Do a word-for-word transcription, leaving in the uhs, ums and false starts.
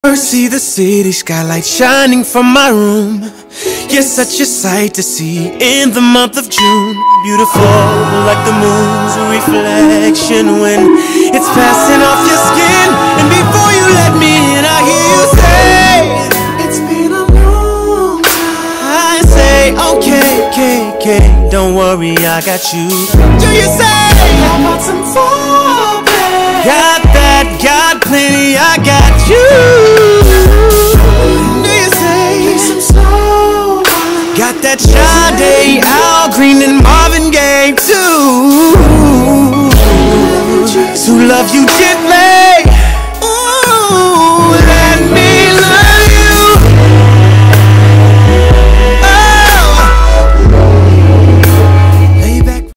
See the city skylight shining from my room. You're such a sight to see in the month of June. Beautiful like the moon's reflection when it's passing off your skin. And before you let me in, I hear you say, it's been a long time. I say, okay, okay, okay, don't worry, I got you. Do you say, how about some fun, babe? Got that, got plenty, I got you. Got that Sade, Al Green, and Marvin Gaye too. To love you gently.